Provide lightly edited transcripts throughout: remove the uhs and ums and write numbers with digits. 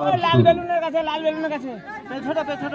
লাল বেলুনের কাছে, লাল বেলুনের কাছে ছোট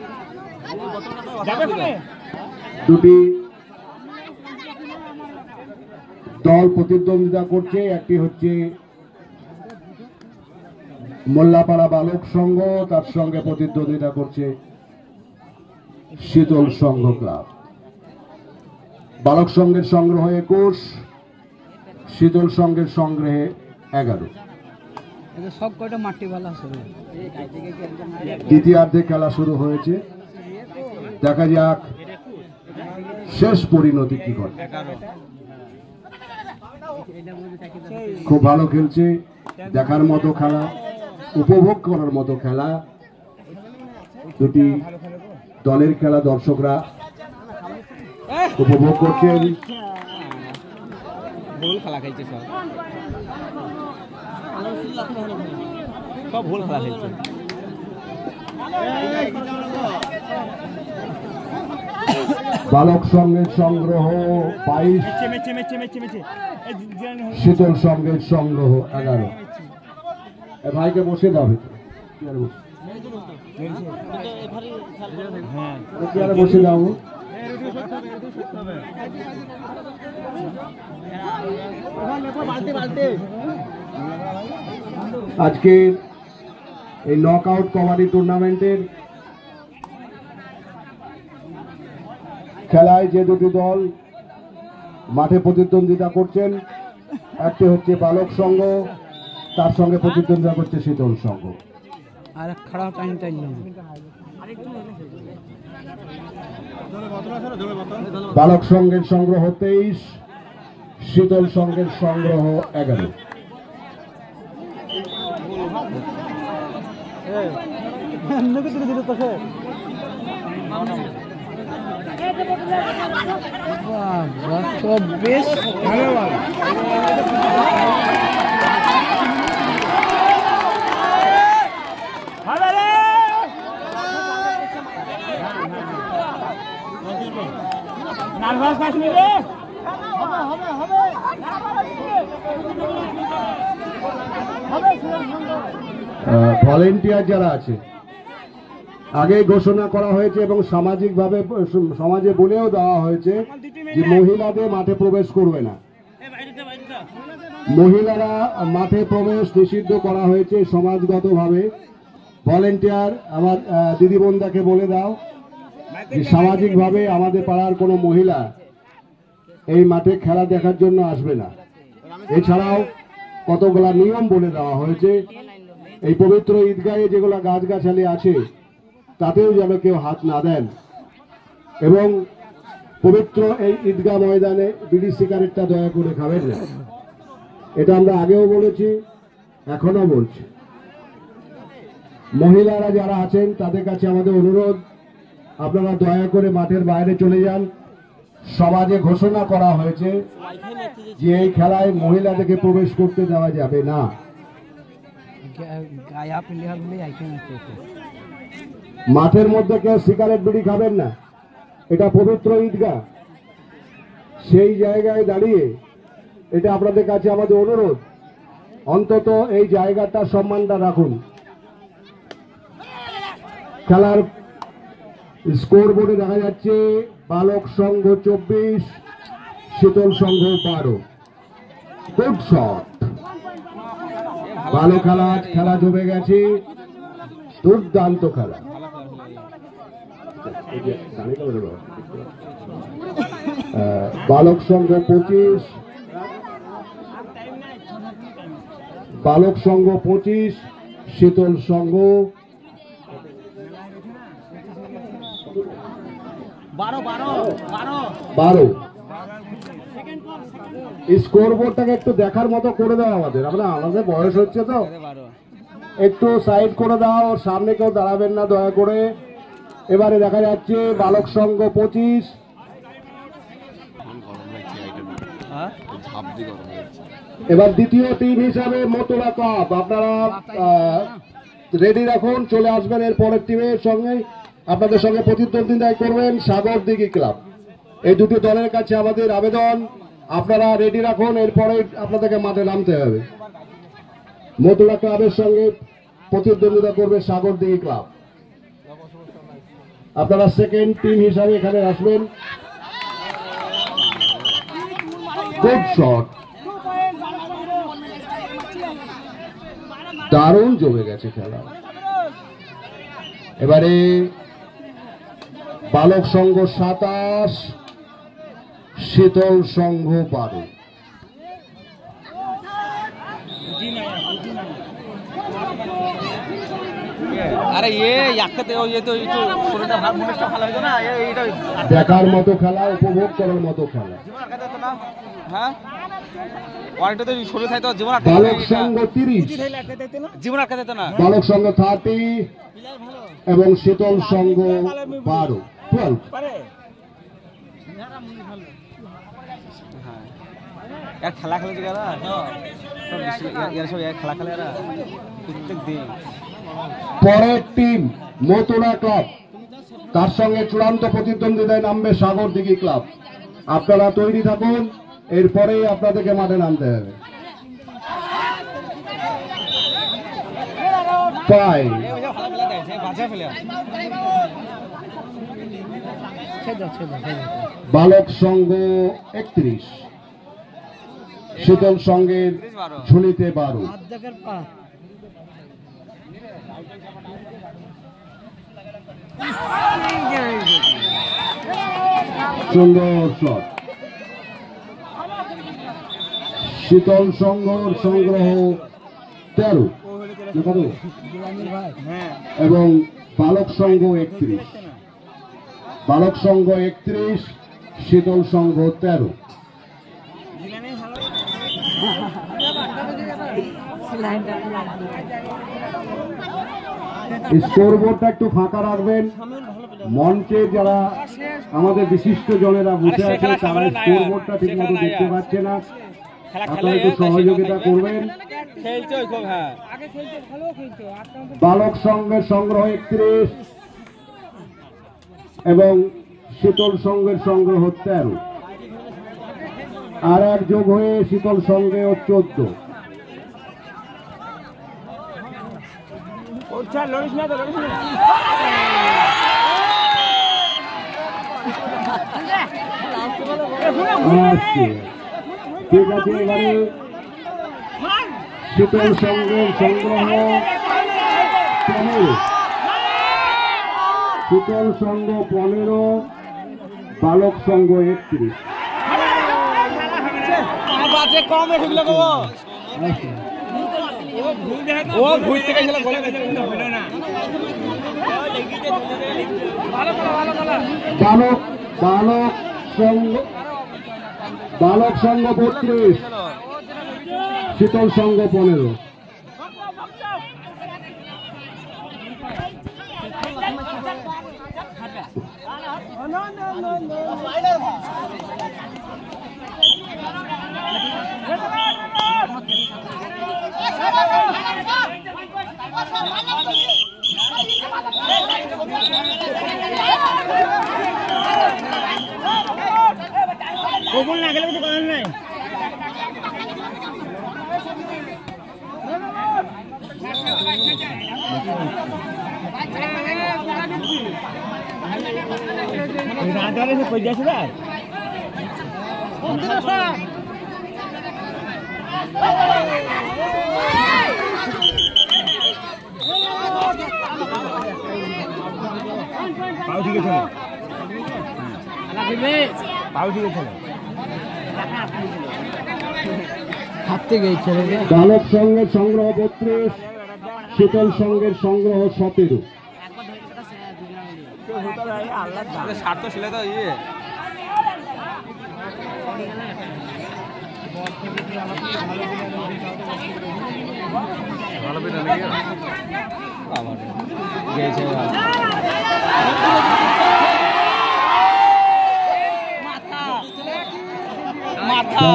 দুটি দল প্রতিদ্বন্দ্বিতা করছে। একটি হচ্ছে মোল্লাপাড়া বালক সংঘ, তার সঙ্গে প্রতিদ্বন্দ্বিতা করছে শীতল সংঘ ক্লাব। বালক সংঘের সংগ্রহ 21, শীতল সংঘের সংগ্রহে 11। সব কয়টা মাটি ভালো আছে। দ্বিতীয়ার্ধে খেলা শুরু হয়েছে, দেখা যাক শেষ পরিণতি কি ঘটে। খুব ভালো খেলছে, দেখার মতো খেলা, উপভোগ করার মতো খেলা। দুটি দলের খেলা দর্শকরা উপভোগ করছেন। ভুল খেলা খেলছে সব ভুল খেলা খেলছে। বালক সংঘের সংগ্রহ 22, শীতল সংঘের সংগ্রহ 11। ভাইকে বসে দাও, বসে দাও। আজকে এই নক আউট কবাডি টুর্নামেন্টের খেলায় যে দুটি দল মাঠে প্রতিদ্বন্দ্বিতা করছেন, একটি হচ্ছে বালক সংঘ, তার সঙ্গে প্রতিদ্বন্দ্বিতা করছে শীতল সংঘ। বালক সংঘের সংগ্রহ 23, শীতল সংঘের সংগ্রহ 11। বেশ ভালো নার্ভাস আসলে রে ভলেন্টিয়ার যারা আছে, আগে ঘোষণা করা হয়েছে এবং সামাজিকভাবে সমাজে বলেও দেওয়া হয়েছে যে মহিলাদের মাঠে প্রবেশ করবে না। মহিলারা মাঠে প্রবেশ নিষিদ্ধ করা হয়েছে সমাজগতভাবে। ভলেন্টিয়ার আমার দিদি বোনদাকে বলে দাও যে সামাজিকভাবে আমাদের পাড়ার কোনো মহিলা এই মাঠে খেলা দেখার জন্য আসবে না। এছাড়াও কতগুলা নিয়ম বলে দেওয়া হয়েছে। এই পবিত্র ঈদগাহে যেগুলো গাছগাছালি আছে তাতেও যেন কেউ হাত না দেন, এবং পবিত্র এই ঈদগাহ ময়দানে বিড়ি সিগারেটটা দয়া করে খাবেন না। এটা আমরা আগেও বলেছি, এখনো বলছি। মহিলারা যারা আছেন তাদের কাছে আমাদের অনুরোধ, আপনারা দয়া করে মাঠের বাইরে চলে যান। সমাজে ঘোষণা করা হয়েছে যে এই খেলায় মহিলাদেরকে প্রবেশ করতে দেওয়া যাবে না। মাঠের মধ্যে কেউ সিগারেট বিড়ি খাবেন না, এটা পবিত্র ঈদগাহ। সেই জায়গায় দাঁড়িয়ে এটা আপনাদের কাছে আমাদের অনুরোধ, অন্তত এই জায়গাটার সম্মানটা রাখুন। খেলার স্কোর বোর্ডে দেখা যাচ্ছে বালক সংঘ 24, শীতল সংঘ 12। গুড শট, ভালো খেলা জমে গেছে, দুর্দান্ত খেলা। বালক সংঘ 25, বালক সংঘ 25, শীতল সংঘ 12। স্কোর বোর্ডটাকে একটু দেখার মতো করে দাও আমাদের, আমাদের বয়স হচ্ছে তো, একটু সাইড করে দাও, সামনে কেউ দাঁড়াবেন না দয়া করে। এবারে দেখা যাচ্ছে বালক সংঘ 25, এবার দ্বিতীয় টিম হিসাবে মতুরা কাপ। আপনারা রেডি রাখুন, চলে আসবেন এর পরের টিমের সঙ্গে। আপনাদের সঙ্গে প্রতিদ্বন্দ্বিতা করবেন সাগর দিঘি ক্লাব। এই দুটি দলের কাছে আমাদের আবেদন, আপনারা রেডি রাখুন, এরপরে আপনাদেরকে মাঠে নামতে হবে। মতুরা ক্লাবের সঙ্গে প্রতিদ্বন্দ্বিতা করবে সাগরদিঘি ক্লাব। আপনারা সেকেন্ড টিম হিসাবে এখানে আসবেন। গুড শট, দারুণ জমে গেছে খেলা। এবারে বালক সংঘ 27, শীতল সংঘ 12। আরে দেখার মতো খেলা, উপভোগ করার মতো খেলা। হ্যাঁ বালক সংঘ 30, জীবন আটকা যেত না। বালক সংঘ 30 এবং শীতল সংঘ 12। খেলা খেলেছে সব খেলা খেলে প্রত্যেক দিন। পরের টিম মতুরা ক্লাব, তার সঙ্গে চূড়ান্ত প্রতিদ্বন্দ্বিতায় নামবে সাগরদিঘি ক্লাব। আপনারা তৈরি থাকুন, এরপরেই আপনাদেরকে মাঠে নামতে হবে। বালক সংঘ 31, শীতল সংঘের ঝুলিতে 12। সুন্দর শট। শীতল সংঘ সংগ্রহ 13 এবং বালক সংঘ 31। বালক সংঘ 31, শীতল সংঘ 13। স্কোরবোর্ডটা একটু ফাঁকা রাখবেন। মঞ্চে যারা আমাদের বিশিষ্ট জনেরা বসে আছে তারা স্কোরবোর্ডটা ঠিক মতো দেখতে পাচ্ছে না, আপনারা একটু সহযোগিতা করবেন। বালক সংঘের সংগ্রহ 31 এবং শীতল সংঘের সংগ্রহ 13, আর এক যোগ হয়ে শীতল সংঘে 14। ঠিক আছে, এবারে শীতল সংঘের সংগ্রহ 15, শীতল সংঘ 15, বালক সংঘ 31। কম বালক সংঘ 32, শীতল সংঘ 15। কবুল না গেলে কিছু করার নাই। পাও ঠিক আছে, পাও ঠিক আছে। বালক সংঘের সংগ্রহ 32, শীতল সংঘের সংগ্রহ 17। স্বার্থ ছিল তো ইয়ে ভালো পেটা নাকি আমার গেছে মাথা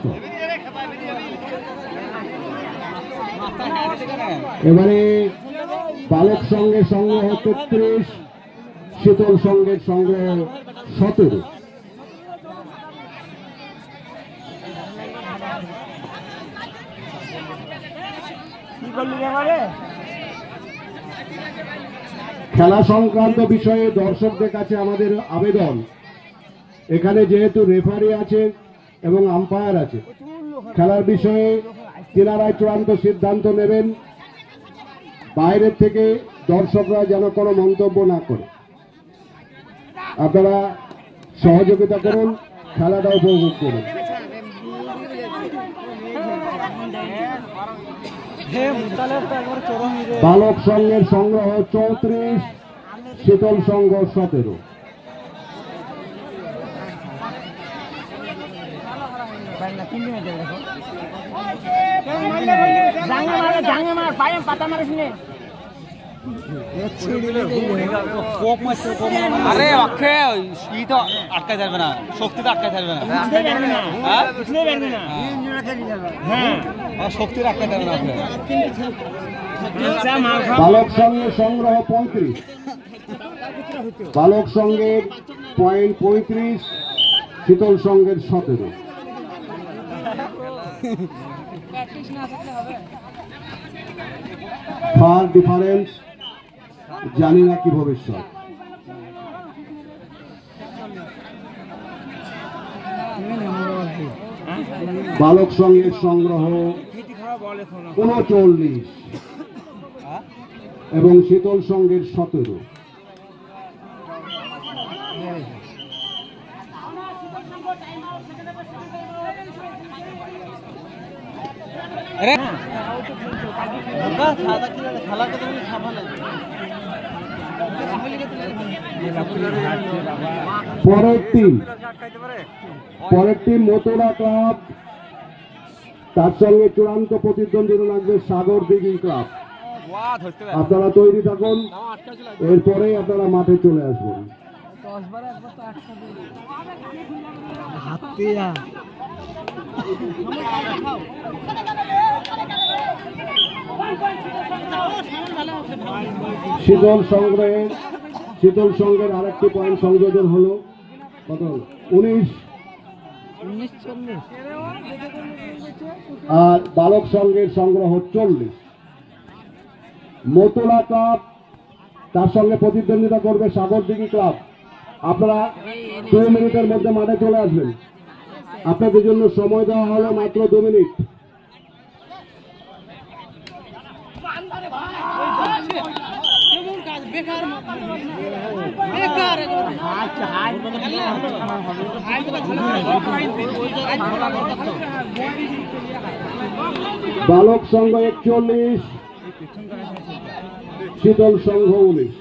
এবারে বালক সংঘের সংগ্রহ 33, শীতল সংঘের সংগ্রহ 17। কি করলি রে আমারে খেলা সংক্রান্ত বিষয়ে দর্শকদের কাছে আমাদের আবেদন, এখানে যেহেতু রেফারি আছে এবং আম্পায়ার আছে, খেলার বিষয়ে তিনারাই চূড়ান্ত সিদ্ধান্ত নেবেন। বাইরের থেকে দর্শকরা যেন কোনো মন্তব্য না করে। আপনারা সহযোগিতা করুন, খেলাটা উপভোগ করুন। বালক সংঘের সংগ্রহ 34, শীতল সংঘ 17। আরে অক্ষে ই তো আটকাই থাকবে না, শক্তি তো আটকাই থাকবে না, শক্তি আটকাই থাকবে না। বালক সংঘের সংগ্রহ 35, বালক সংঘের পয়েন্ট 35, শীতল সংঘের 17। ফার ডিফারেন্স জানি না কি ভবিষ্যৎ। বালক সংঘের সংগ্রহ 39 এবং শীতল সংঘের 17। পরের টিম মথুরা ক্লাব, তার সঙ্গে চূড়ান্ত প্রতিদ্বন্দ্বিতা লাগবে সাগর দিঘি ক্লাব। আপনারা তৈরি থাকুন, এরপরে আপনারা মাঠে চলে আসবেন। শীতল সংঘের আরেকটি পয়েন্ট সংযোজন হলো, কত হলো? 19, আর বালক সংঘের সংগ্রহ 40। মতুলা ক্লাব, তার সঙ্গে প্রতিদ্বন্দ্বিতা করবে সাগরদিঘি ক্লাব। আপনারা 2 মিনিটের মধ্যে মাঠে চলে আসবেন। আপনাদের জন্য সময় দেওয়া হলো মাত্র 2 মিনিট। বালক সংঘ 41, শীতল সংঘ 19।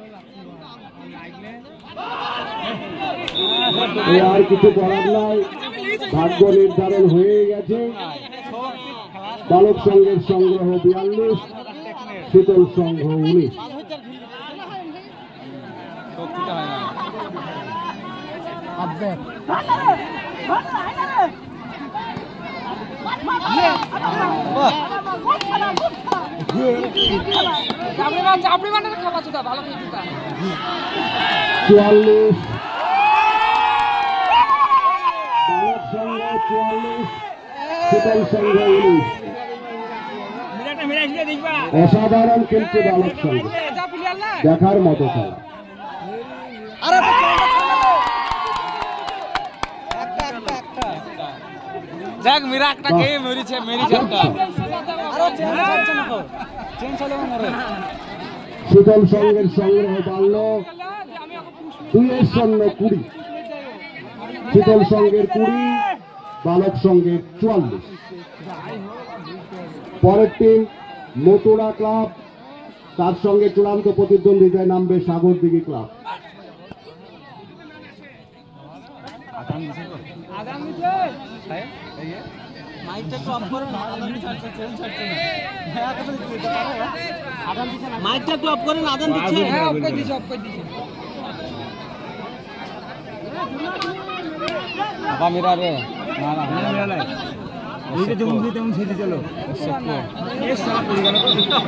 আর কিছু করার নাই, ভাগ্য নির্ধারণ হয়ে গেছে। বালক সংঘের সংগ্রহ 42, শীতল সংঘ 19। চাপড়ি মানে খাওয়া চুদা ভালো জুতা 44, বালক সংঘ 44, শীতল সংঘ 19। অসাধারণ খেলছে বালক সংঘ, দেখার মতো খেলা। যাক মেরা একটা গেম মেরেছে একটা শীতল সংঘের সংগ্রহ বাড়ল 2-20, শীতল সংঘের 20, বালক সংঘের 44। পরের টিম মথুরা ক্লাব, তার সঙ্গে চূড়ান্ত প্রতিদ্বন্দ্বিতায় নামবে সাগরদিঘি ক্লাব। মাইকটা একটু অফ করেন, আদান দিচ্ছে। হ্যাঁ, অফ করে দিছি, অফ করে দিছি। বাবা মেরা রে, না না মেরা নাই। এইটা যেমন দিই তেমন সেটি চলো। এই সাপ পড়ে গেল।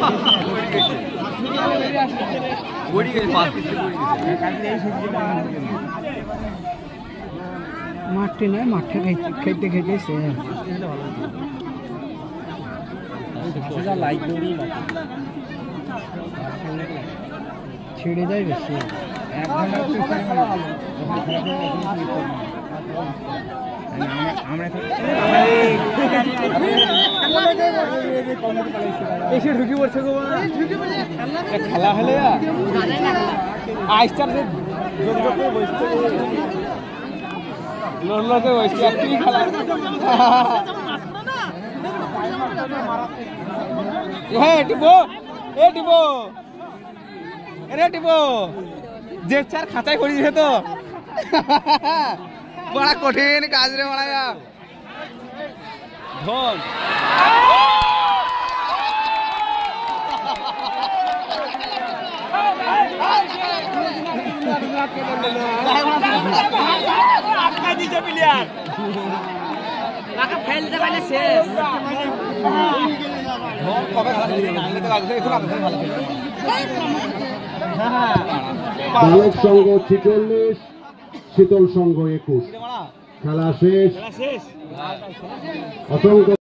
বড়ি গেল, পাঁচ কিছু বড়ি গেল। কালকে এই সবজিটা মাঠে নয়, মাঠে খেতে খেতেছে। লাইক করুন। ছিঁড়ে যায় বেশি। 1 ঘন্টা এসে ঢুকি পড়ছে গো খেলা হলে আইস্টার বসতে লোকে বসছে একই খেলা হ্যাঁ টিপো টিপো রে টিপো যে চার খাঁচাই করে দিছে তো বড় কঠিন কাজ রে মারায়া ধন আটকা দিছে প্লেয়ার টাকা ফেলতে পারলে শেষ। ধন কবে খেলা দিবে না আনলে তো লাগছে এখন আগে ভালো হ্যাঁ বালক সংঘ 46, শীতল সংঘ 21। খেলা শেষ। শেষ অসংখ্য